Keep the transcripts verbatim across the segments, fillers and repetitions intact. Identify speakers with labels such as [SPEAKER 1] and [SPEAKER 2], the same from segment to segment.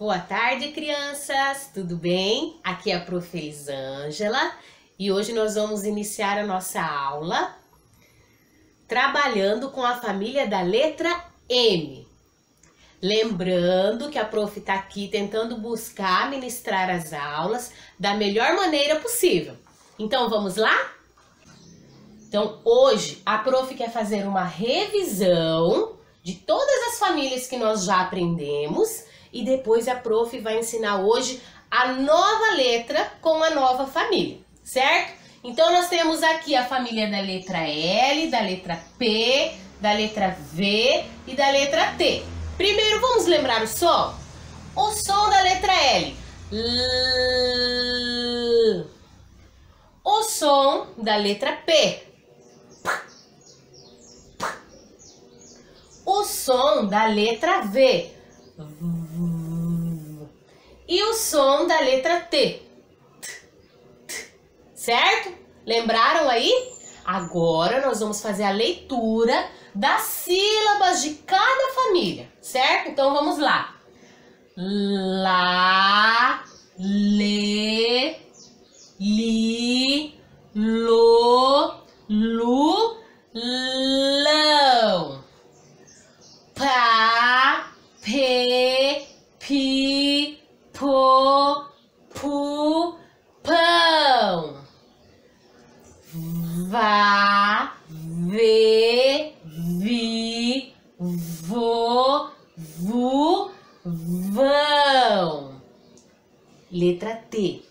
[SPEAKER 1] Boa tarde, crianças! Tudo bem? Aqui é a prof. Elisângela e hoje nós vamos iniciar a nossa aula trabalhando com a família da letra M. Lembrando que a prof está aqui tentando buscar ministrar as aulas da melhor maneira possível. Então, vamos lá? Então, hoje a prof quer fazer uma revisão de todas as famílias que nós já aprendemos e depois a prof vai ensinar hoje a nova letra com a nova família, certo? Então, nós temos aqui a família da letra L, da letra P, da letra V e da letra T. Primeiro, vamos lembrar o som? O som da letra L. L. O som da letra P. O som da letra V. E o som da letra T. Certo? Lembraram aí? Agora nós vamos fazer a leitura das sílabas de cada família, certo? Então vamos lá. Lá, lê, li, lo, lu, lão. Pá, pê, pi, pô, pu, pão. Vá, vê, vi, vô, vu, vão. Letra T.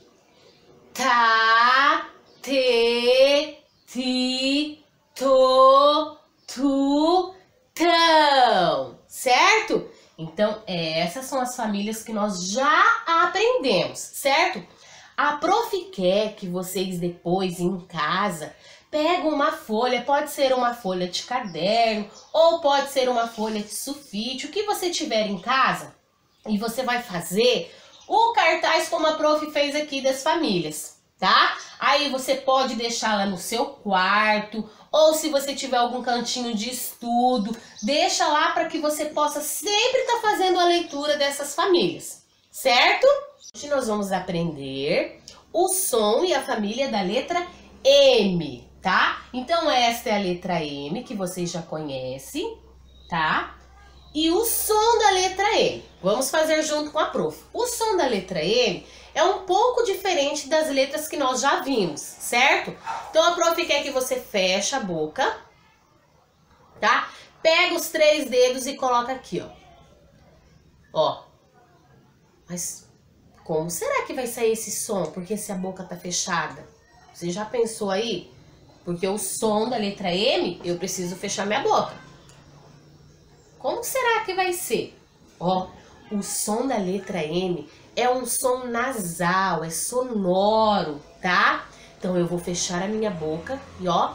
[SPEAKER 1] Tá, te, ti, to, tu, tão. Certo? Então, essas são as famílias que nós já aprendemos, certo? A prof quer que vocês depois em casa peguem uma folha, pode ser uma folha de caderno ou pode ser uma folha de sulfite, o que você tiver em casa, e você vai fazer o cartaz como a prof fez aqui das famílias, tá? Aí você pode deixar lá no seu quarto, ou se você tiver algum cantinho de estudo, deixa lá para que você possa sempre estar fazendo a leitura dessas famílias, certo? Hoje nós vamos aprender o som e a família da letra M, tá? Então esta é a letra M, que vocês já conhecem, tá? E o som da letra M, vamos fazer junto com a prof. O som da letra M é um pouco diferente das letras que nós já vimos, certo? Então a prof quer que você feche a boca, tá? Pega os três dedos e coloca aqui, ó. Ó. Mas como será que vai sair esse som? Porque se a boca tá fechada. Você já pensou aí? Porque o som da letra M, eu preciso fechar minha boca. Como será que vai ser? Ó, o som da letra M é um som nasal, é sonoro, tá? Então eu vou fechar a minha boca e ó.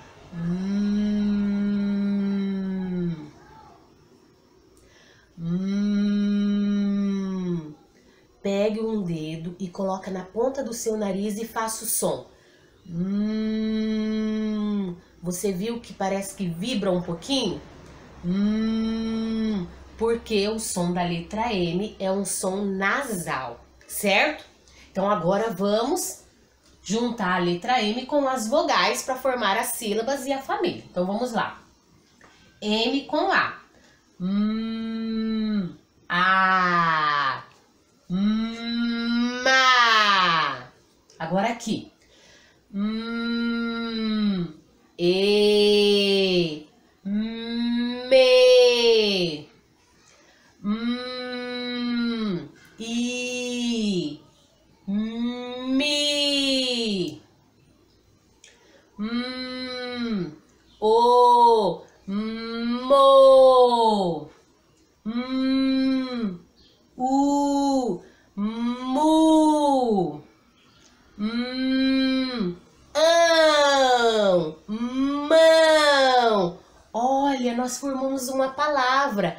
[SPEAKER 1] Hum, hum, pegue um dedo e coloca na ponta do seu nariz e faça o som. Hum, você viu que parece que vibra um pouquinho? Hum, porque o som da letra M é um som nasal, certo? Então agora vamos juntar a letra M com as vogais para formar as sílabas e a família. Então vamos lá. M com A. Hum, A. Ma. Agora aqui. Hum, E. Me. Hum, I. Mi. Hum, O. Mo. Hum, U. Mu. Hum, ão. Mão. Olha, nós formamos uma palavra.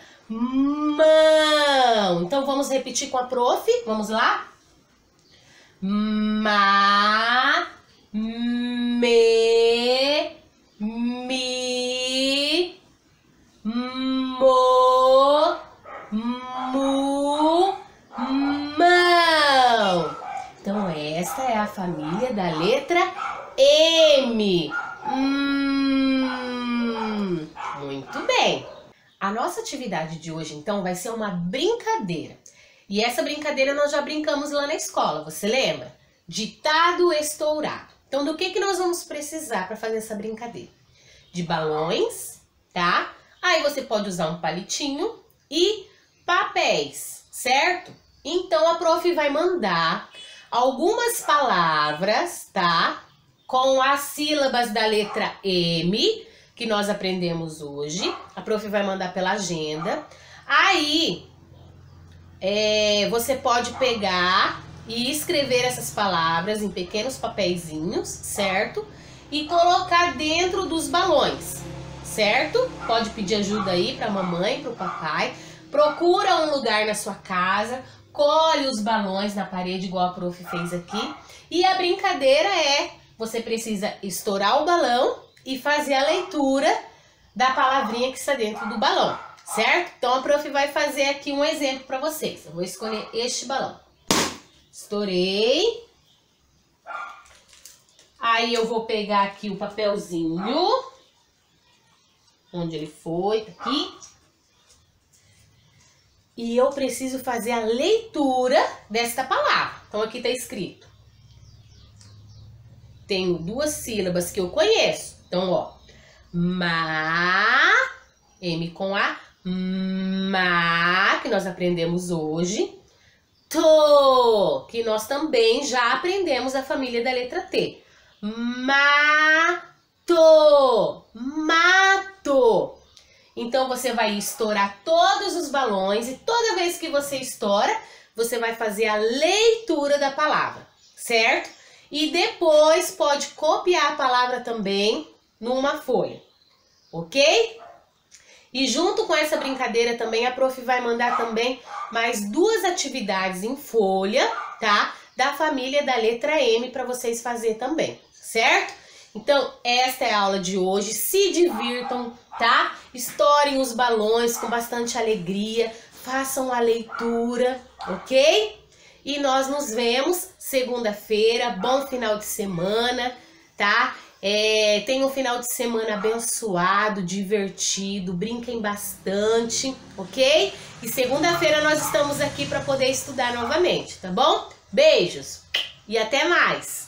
[SPEAKER 1] Mão. Então, vamos repetir com a prof? Vamos lá? Ma, me, mi, mo, mu, letra M. Hum, muito bem. A nossa atividade de hoje, então, vai ser uma brincadeira. E essa brincadeira nós já brincamos lá na escola, você lembra? Ditado estourado. Então, do que, que nós vamos precisar para fazer essa brincadeira? De balões, tá? Aí você pode usar um palitinho e papéis, certo? Então, a prof vai mandar algumas palavras, tá? Com as sílabas da letra M, que nós aprendemos hoje. A prof vai mandar pela agenda. Aí, é, você pode pegar e escrever essas palavras em pequenos papeizinhos, certo? E colocar dentro dos balões, certo? Pode pedir ajuda aí para a mamãe, para o papai. Procura um lugar na sua casa, colhe os balões na parede igual a prof fez aqui. E a brincadeira é, você precisa estourar o balão e fazer a leitura da palavrinha que está dentro do balão, certo? Então a prof vai fazer aqui um exemplo para vocês. Eu vou escolher este balão. Estourei. Aí eu vou pegar aqui o papelzinho. Onde ele foi? Tá aqui. E eu preciso fazer a leitura desta palavra. Então aqui tá escrito. Tenho duas sílabas que eu conheço. Então, ó. Ma. M com A. Ma, que nós aprendemos hoje. To, que nós também já aprendemos a família da letra T. Mato, mato. Então, você vai estourar todos os balões e toda vez que você estoura, você vai fazer a leitura da palavra, certo? E depois pode copiar a palavra também numa folha, ok? E junto com essa brincadeira também, a prof vai mandar também mais duas atividades em folha, tá? Da família da letra M para vocês fazerem também, certo? Então, esta é a aula de hoje. Se divirtam, tá? Estourem os balões com bastante alegria, façam a leitura, ok? E nós nos vemos segunda-feira. Bom final de semana, tá? É, tenham um final de semana abençoado, divertido, brinquem bastante, ok? E segunda-feira nós estamos aqui para poder estudar novamente, tá bom? Beijos e até mais!